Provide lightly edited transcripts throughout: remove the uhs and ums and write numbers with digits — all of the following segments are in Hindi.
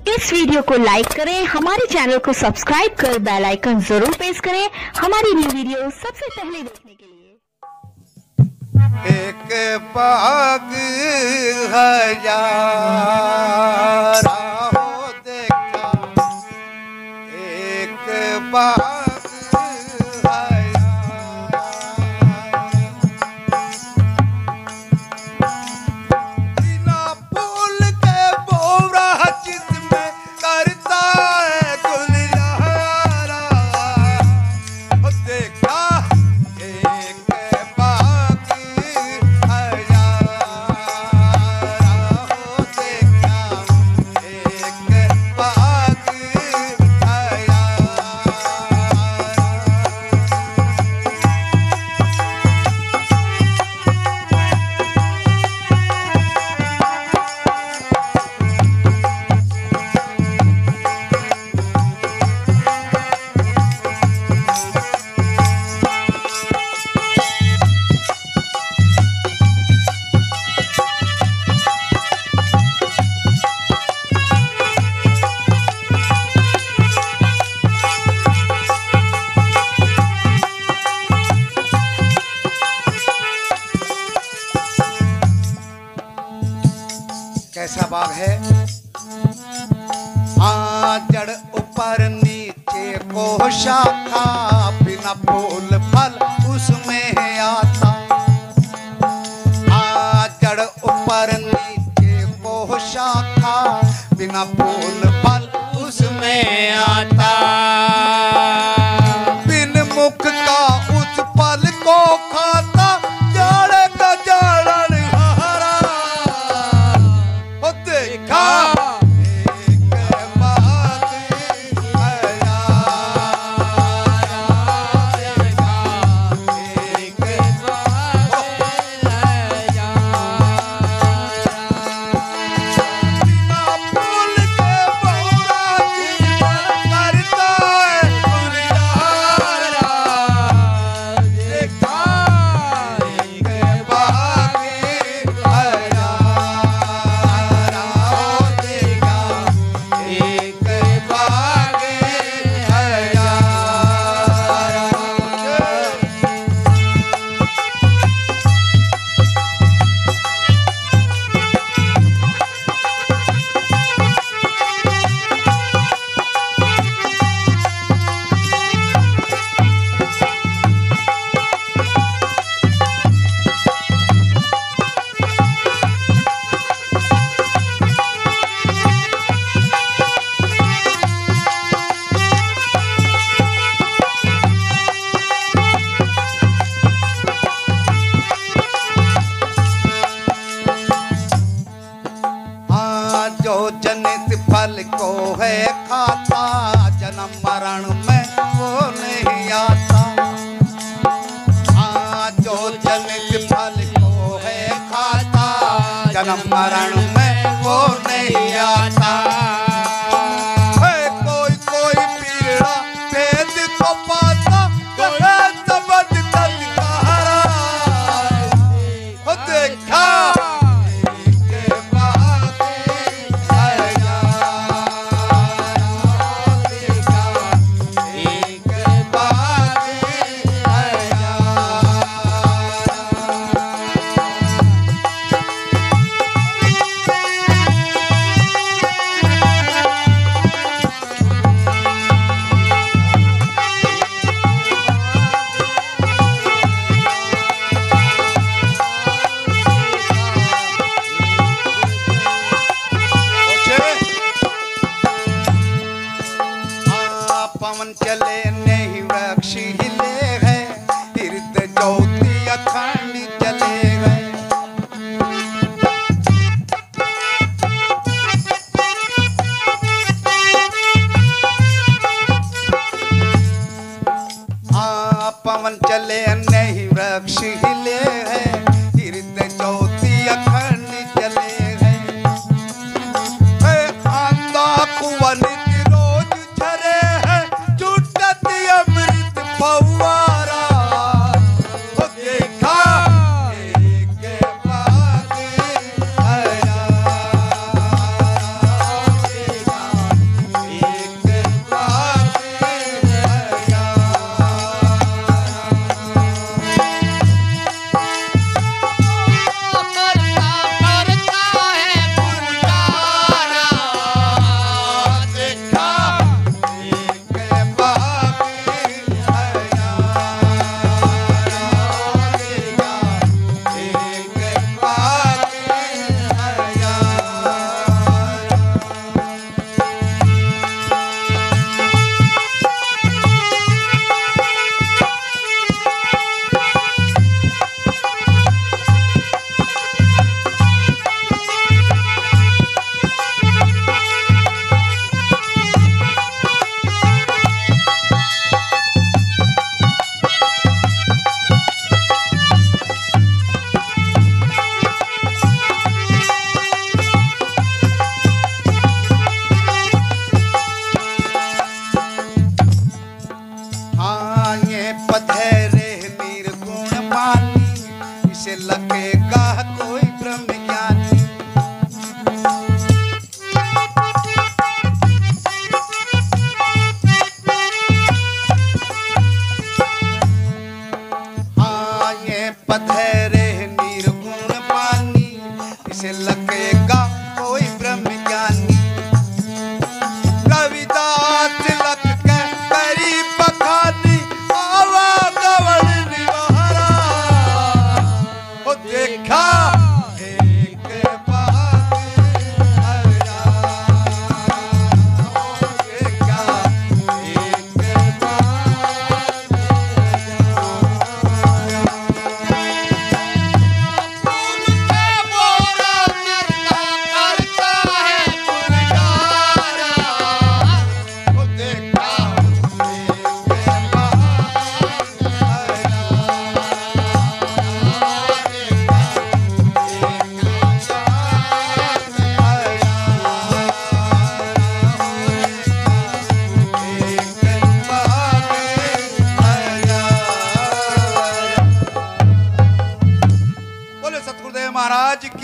इस वीडियो को लाइक करें, हमारे चैनल को सब्सक्राइब कर बेल आइकन जरूर प्रेस करें हमारी न्यू वीडियो सबसे पहले देखने के लिए। एक बाग हजारा हो देखा, एक बाग कैसा बाग है? जड़ ऊपर नीचे को शाखा, बिना फूल फल उसमें आता। जड़ ऊपर नीचे को शाखा, बिना फूल फल उसमें आता। बिन मुख का उस फल को खाता, जड़ का जड़न हारा हो देखा। जो जनित फल को है खाता, जन्म मरण में वो नहीं आता। जो जनित फल को है खाता, जन्म मरण में वो नहीं आता। कोई कोई पीड़ा भेद को पाता, कहे सबद तत्कारा हो देखा। पवन चले नहीं वृक्ष हिले है, हृदय ज्योति अखंड जले गए। पवन चले नहीं वृक्ष हिले है, हृदय ज्योति अखंड जले गए। आंधा कुवन रोज झरे है, छूटत अमृत पव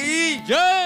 की जय।